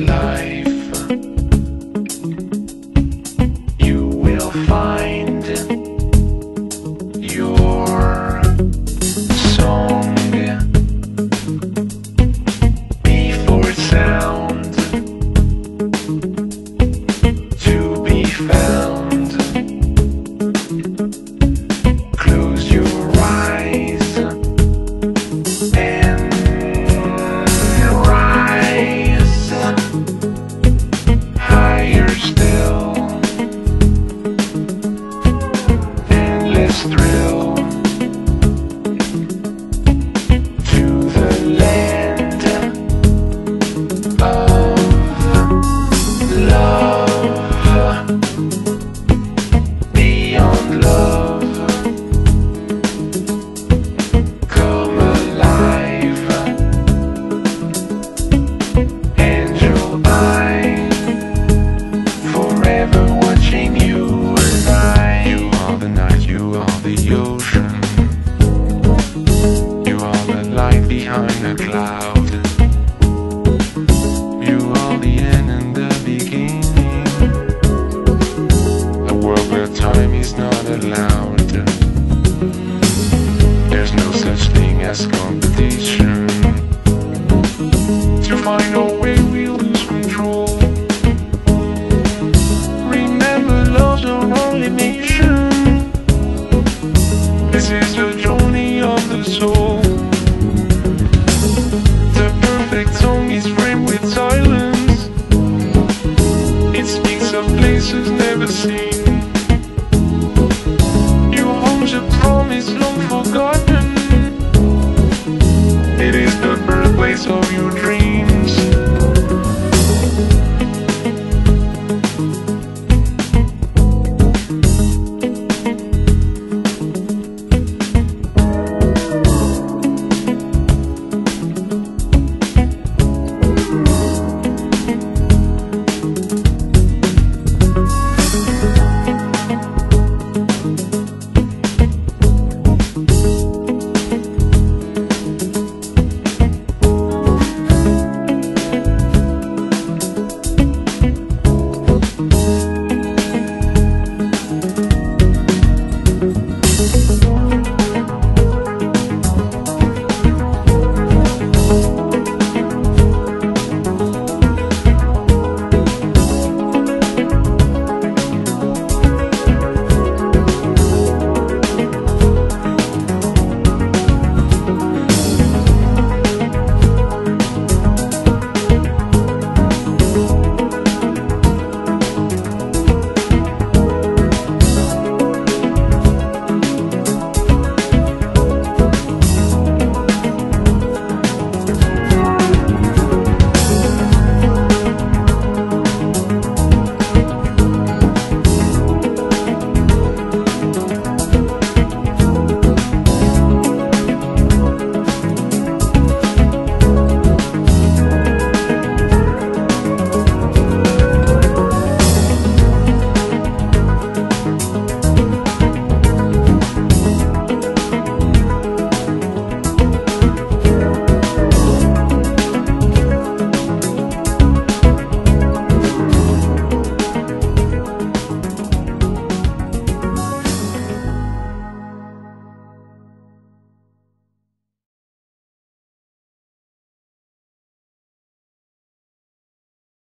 life, you will find your song before sound to be found. Close your eyes and rise higher still. Endless thrill to the land of love, beyond love. Come alive, angel eye, forever watching you and I. You are the night, you are the ocean, you are the light behind the cloud, you are the end and the beginning, a world where time is not allowed. There's no such thing as competition. To find our way we lose control. Remember, love's our only mission. This is the journey of the soul. The perfect song is framed with silence. It speaks of places never seen.